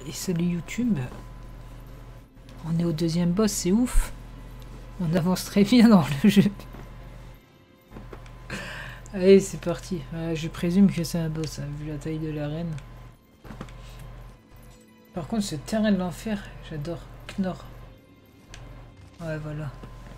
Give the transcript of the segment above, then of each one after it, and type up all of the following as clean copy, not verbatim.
Et salut YouTube. On est au deuxième boss, c'est ouf. On avance très bien dans le jeu. Allez, c'est parti. Je présume que c'est un boss, hein, vu la taille de l'arène. Par contre, ce terrain de l'enfer, j'adore. Knorr. Ouais, voilà.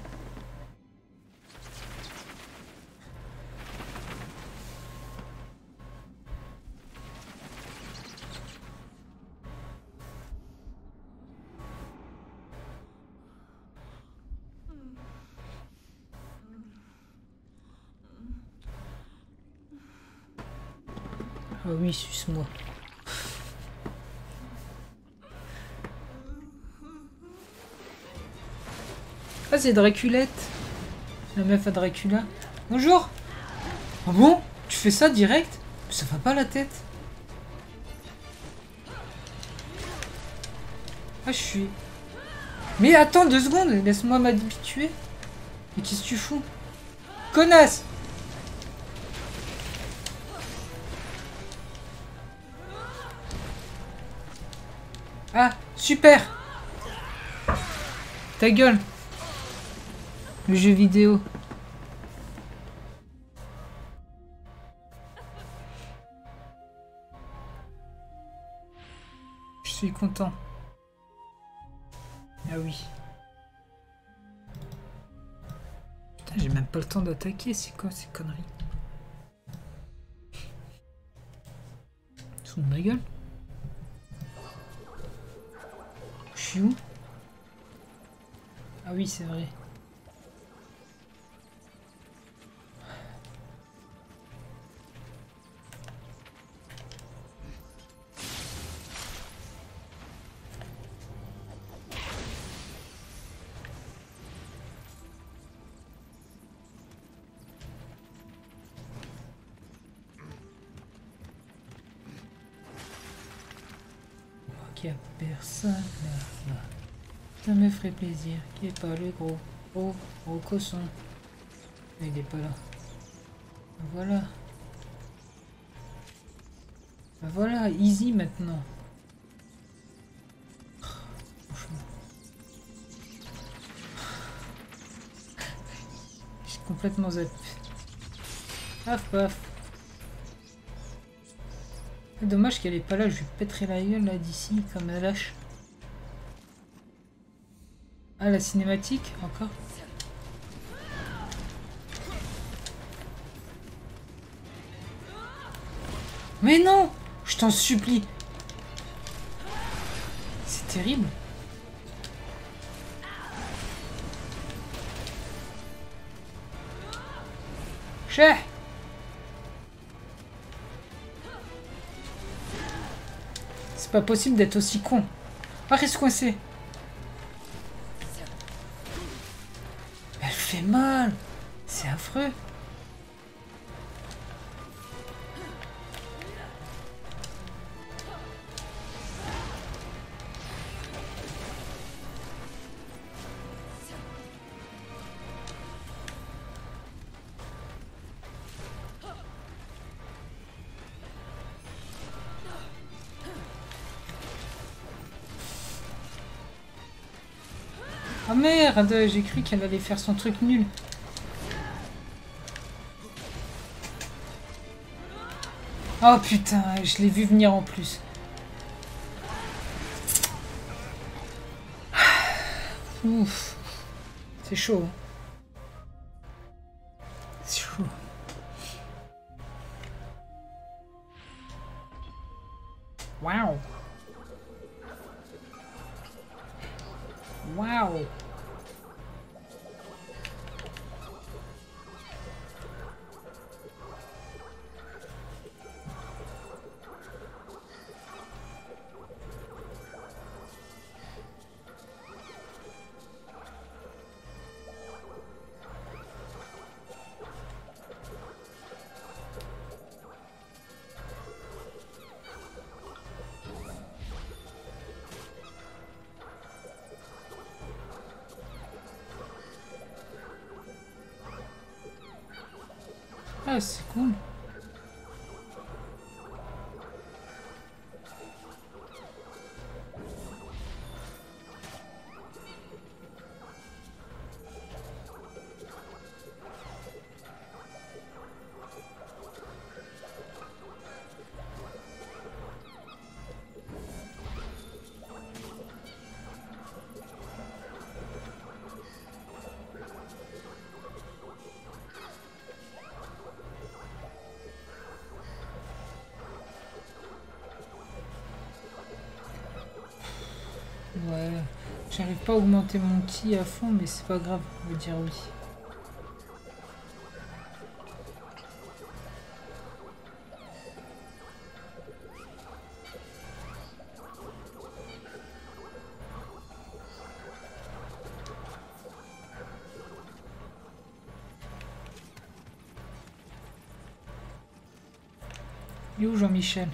Ah oui, suce-moi. Ah, c'est Draculette. La meuf à Dracula. Bonjour. Ah bon? Tu fais ça direct? Ça va pas la tête. Ah, je suis... Mais attends 2 secondes, laisse-moi m'habituer. Mais qu'est-ce que tu fous? Connasse! Ah, super! Ta gueule! Le jeu vidéo. Je suis content. Ah oui. Putain, j'ai même pas le temps d'attaquer, c'est quoi ces conneries? Sous ma gueule? Je suis où? Ah oui, c'est vrai. Qu'il n'y a personne là. Ça me ferait plaisir qu'il n'y ait pas le gros cosson. Mais il est pas là. Voilà. Voilà, easy maintenant. Franchement. J'ai complètement zappé. Paf paf. Dommage qu'elle est pas là, je lui pèterai la gueule là d'ici comme un lâche. Ah, la cinématique encore. Mais non, je t'en supplie. C'est terrible. Chais. C'est pas possible d'être aussi con. Ah, reste coincé. Elle fait mal. C'est affreux. Oh merde, j'ai cru qu'elle allait faire son truc nul. Oh putain, je l'ai vu venir en plus. Ouf. C'est chaud. C'est chaud. Waouh. Waouh. Ah, c'est cool. Ouais. J'arrive pas à augmenter mon ki à fond, mais c'est pas grave, on va dire oui. Il est où Jean-Michel?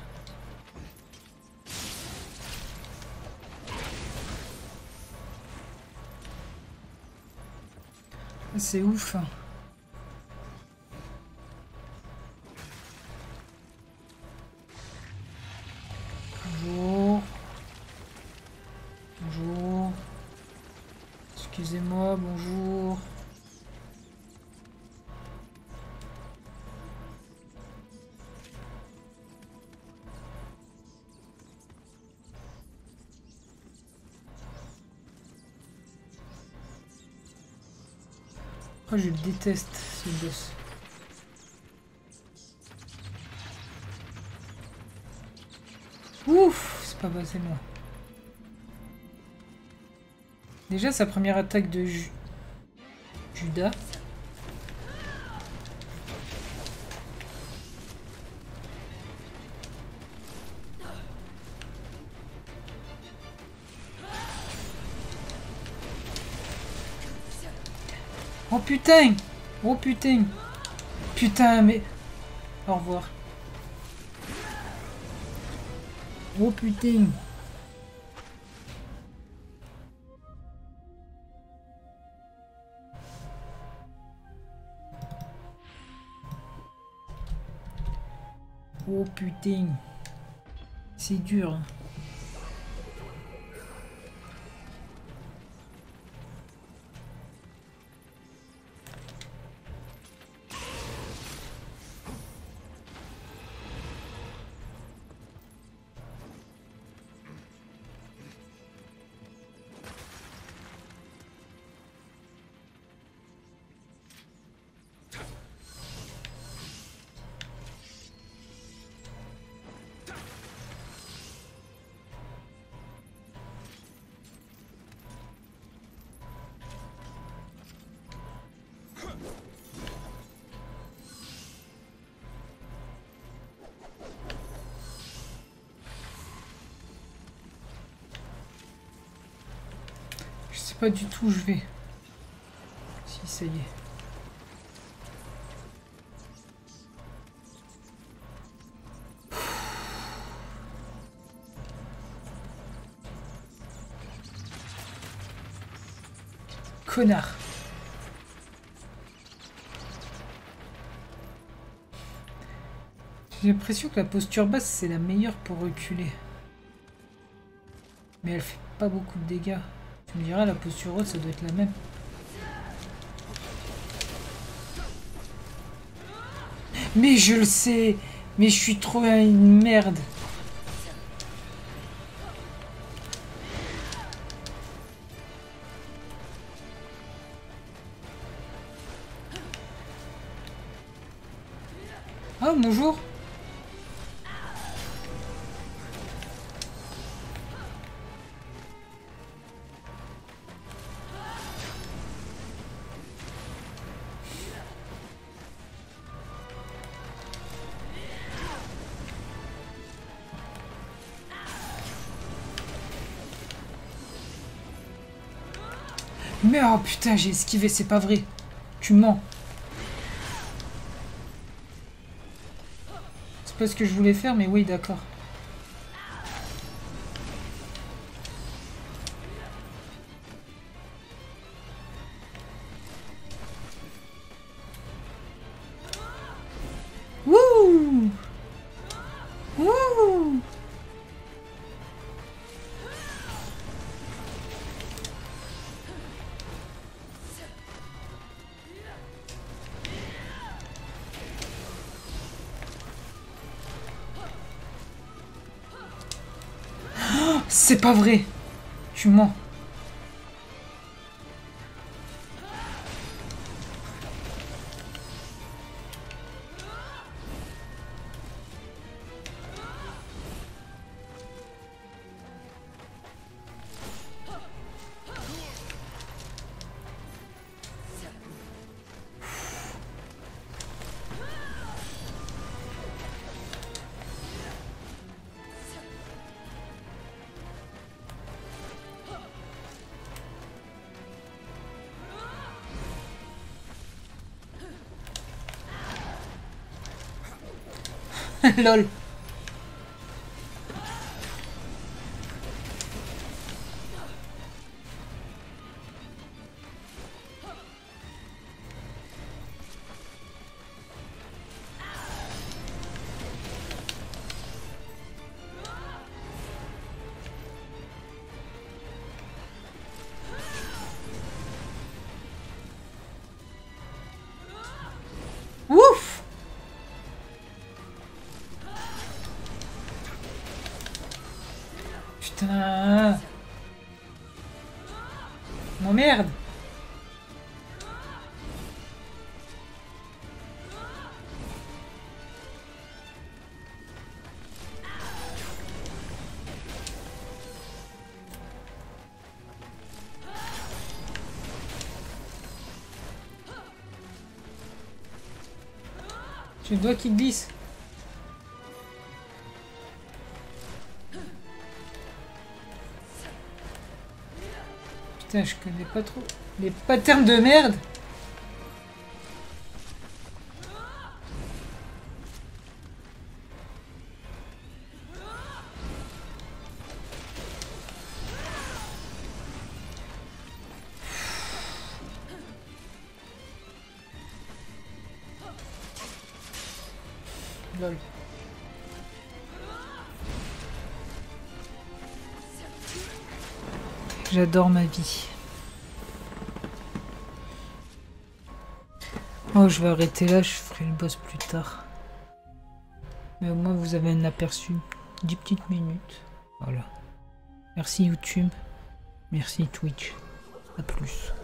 C'est ouf. Bonjour. Bonjour. Excusez-moi, bonjour. Oh, je le déteste, ce boss. Ouf, c'est pas passé moi. Déjà, sa première attaque de Judas. Oh putain! Oh putain! Putain, mais... Au revoir. Oh putain! Oh putain! C'est dur. Je sais pas du tout où je vais. Si, ça y est. Connard. J'ai l'impression que la posture basse, c'est la meilleure pour reculer. Mais elle fait pas beaucoup de dégâts. Tu me diras, la posture haute, ça doit être la même. Mais je le sais. Mais je suis trop une merde. Ah, bonjour. Mais oh putain, j'ai esquivé, c'est pas vrai. Tu mens. C'est pas ce que je voulais faire, mais oui, d'accord. Wouh! Wouh! C'est pas vrai. Tu mens. Lol. Ouf! Putain! Oh merde! Tu dois qu'il glisse. Putain, je connais pas trop les patterns de merde. Lol. J'adore ma vie. Oh, je vais arrêter là, je ferai le boss plus tard. Mais au moins, vous avez un aperçu. 10 petites minutes. Voilà. Merci YouTube. Merci Twitch. À plus.